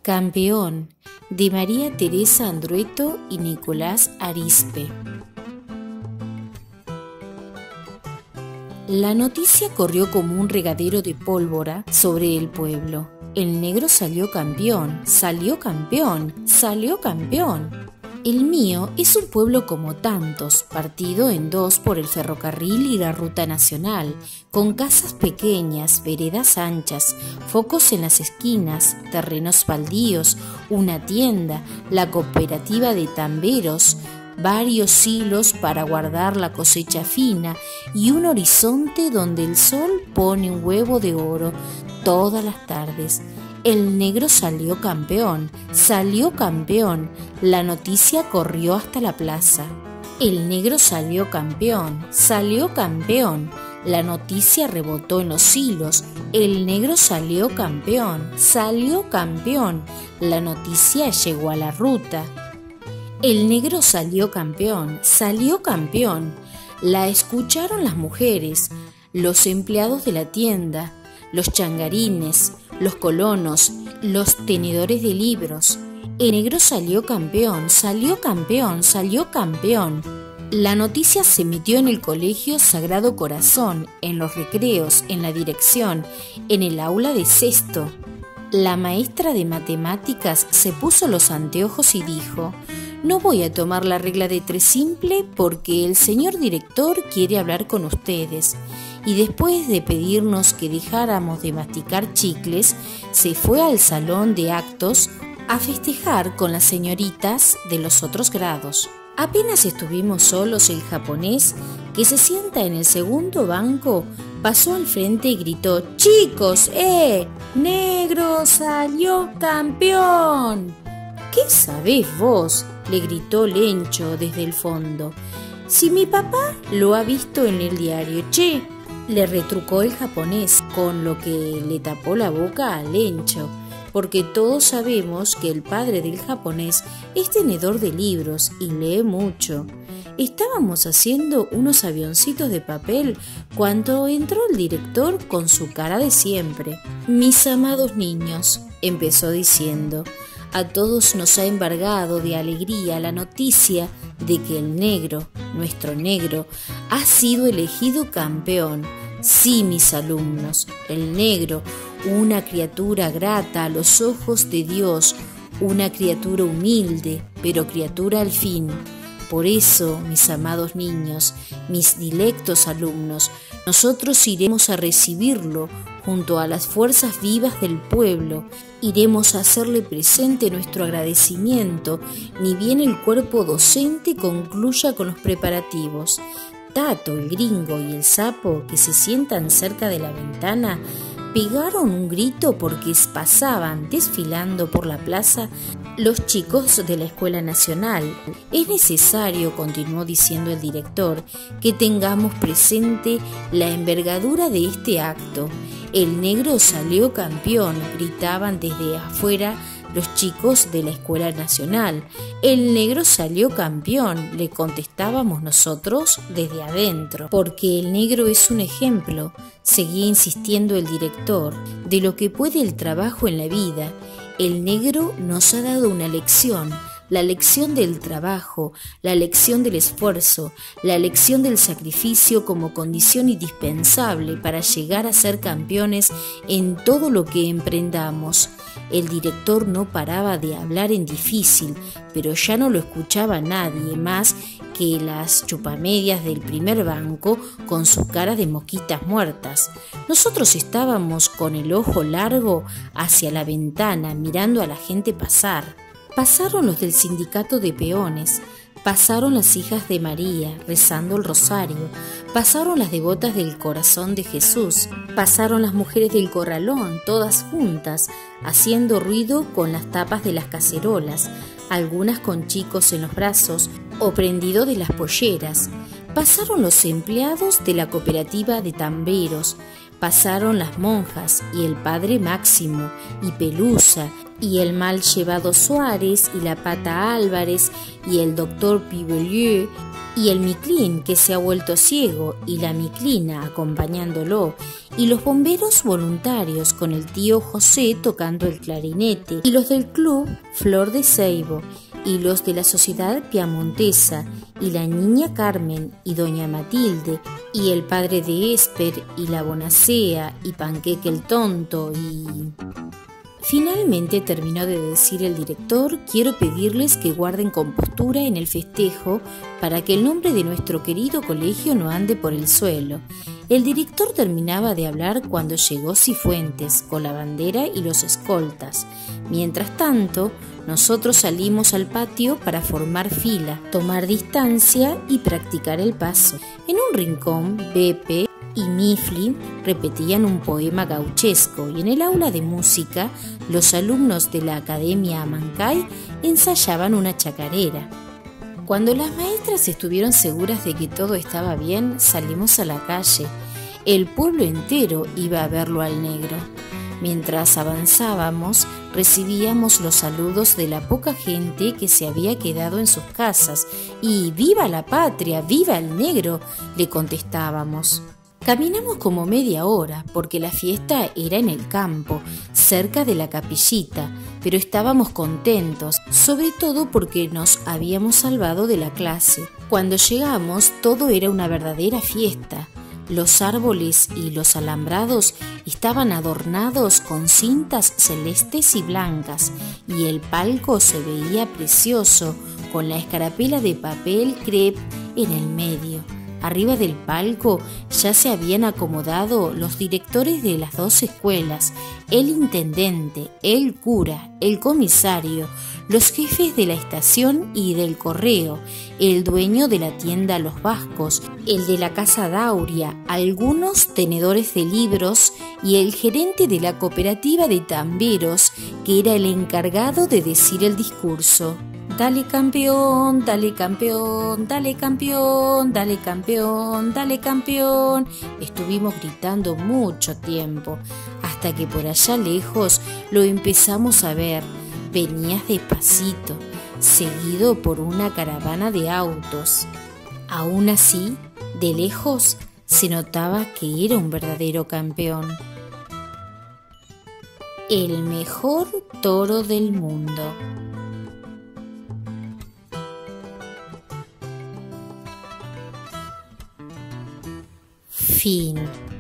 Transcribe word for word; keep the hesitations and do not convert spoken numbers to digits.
Campeón, de María Teresa Andrueto y Nicolás Arizpe. La noticia corrió como un regadero de pólvora sobre el pueblo. El negro salió campeón, salió campeón, salió campeón. El mío es un pueblo como tantos, partido en dos por el ferrocarril y la ruta nacional, con casas pequeñas, veredas anchas, focos en las esquinas, terrenos baldíos, una tienda, la cooperativa de tamberos, varios hilos para guardar la cosecha fina y un horizonte donde el sol pone un huevo de oro todas las tardes. El negro salió campeón, salió campeón, la noticia corrió hasta la plaza. El negro salió campeón, salió campeón, la noticia rebotó en los hilos. El negro salió campeón, salió campeón, la noticia llegó a la ruta. El negro salió campeón, salió campeón, la escucharon las mujeres, los empleados de la tienda, los changarines, los colonos, los tenedores de libros. El negro salió campeón, salió campeón, salió campeón. La noticia se metió en el colegio Sagrado Corazón, en los recreos, en la dirección, en el aula de sexto. La maestra de matemáticas se puso los anteojos y dijo: no voy a tomar la regla de tres simple porque el señor director quiere hablar con ustedes. Y después de pedirnos que dejáramos de masticar chicles, se fue al salón de actos a festejar con las señoritas de los otros grados. Apenas estuvimos solos, el japonés, que se sienta en el segundo banco, pasó al frente y gritó: ¡Chicos, eh! ¡Negro salió campeón! ¿Qué sabés vos?, le gritó Lencho desde el fondo. Si mi papá lo ha visto en el diario, che, le retrucó el japonés, con lo que le tapó la boca a Lencho, porque todos sabemos que el padre del japonés es tenedor de libros y lee mucho. Estábamos haciendo unos avioncitos de papel cuando entró el director con su cara de siempre. Mis amados niños, empezó diciendo, a todos nos ha embargado de alegría la noticia de que el negro, nuestro negro, ha sido elegido campeón. Sí, mis alumnos, el negro, una criatura grata a los ojos de Dios, una criatura humilde, pero criatura al fin. Por eso, mis amados niños, mis dilectos alumnos, nosotros iremos a recibirlo junto a las fuerzas vivas del pueblo, iremos a hacerle presente nuestro agradecimiento, ni bien el cuerpo docente concluya con los preparativos. Tato, el gringo y el sapo, que se sientan cerca de la ventana, pegaron un grito porque pasaban desfilando por la plaza los chicos de la Escuela Nacional. Es necesario, continuó diciendo el director, que tengamos presente la envergadura de este acto. El negro salió campeón, gritaban desde afuera los chicos de la Escuela Nacional. El negro salió campeón, le contestábamos nosotros desde adentro. Porque el negro es un ejemplo, seguía insistiendo el director, de lo que puede el trabajo en la vida. El negro nos ha dado una lección, la lección del trabajo, la lección del esfuerzo, la lección del sacrificio como condición indispensable para llegar a ser campeones en todo lo que emprendamos. El director no paraba de hablar en difícil, pero ya no lo escuchaba nadie más que las chupamedias del primer banco con sus caras de mosquitas muertas. Nosotros estábamos con el ojo largo hacia la ventana mirando a la gente pasar. Pasaron los del sindicato de peones, pasaron las hijas de María rezando el rosario, pasaron las devotas del corazón de Jesús, pasaron las mujeres del corralón, todas juntas, haciendo ruido con las tapas de las cacerolas, algunas con chicos en los brazos o prendido de las polleras. Pasaron los empleados de la cooperativa de tamberos, pasaron las monjas y el padre Máximo y Pelusa y el mal llevado Suárez, y la pata Álvarez, y el doctor Pivelieu, y el Miclín que se ha vuelto ciego, y la Miclina acompañándolo, y los bomberos voluntarios con el tío José tocando el clarinete, y los del club Flor de Ceibo, y los de la sociedad piamontesa, y la niña Carmen, y doña Matilde, y el padre de Esper, y la Bonacea, y Panqueque el tonto, y... Finalmente terminó de decir el director: quiero pedirles que guarden compostura en el festejo para que el nombre de nuestro querido colegio no ande por el suelo. El director terminaba de hablar cuando llegó Cifuentes con la bandera y los escoltas. Mientras tanto, nosotros salimos al patio para formar fila, tomar distancia y practicar el paso. En un rincón, Pepe y Mifflin repetían un poema gauchesco y en el aula de música los alumnos de la Academia Amancay ensayaban una chacarera. Cuando las maestras estuvieron seguras de que todo estaba bien, salimos a la calle. El pueblo entero iba a verlo al negro. Mientras avanzábamos, recibíamos los saludos de la poca gente que se había quedado en sus casas y ¡viva la patria! ¡Viva el negro!, le contestábamos. Caminamos como media hora porque la fiesta era en el campo, cerca de la capillita, pero estábamos contentos, sobre todo porque nos habíamos salvado de la clase. Cuando llegamos, todo era una verdadera fiesta. Los árboles y los alambrados estaban adornados con cintas celestes y blancas, y el palco se veía precioso, con la escarapela de papel crepe en el medio. Arriba del palco ya se habían acomodado los directores de las dos escuelas, el intendente, el cura, el comisario, los jefes de la estación y del correo, el dueño de la tienda Los Vascos, el de la casa Dauria, algunos tenedores de libros y el gerente de la cooperativa de tamberos, que era el encargado de decir el discurso. Dale campeón, dale campeón, dale campeón, dale campeón, dale campeón. Estuvimos gritando mucho tiempo, hasta que por allá lejos lo empezamos a ver. Venía despacito, seguido por una caravana de autos. Aún así, de lejos se notaba que era un verdadero campeón. El mejor toro del mundo. Fin.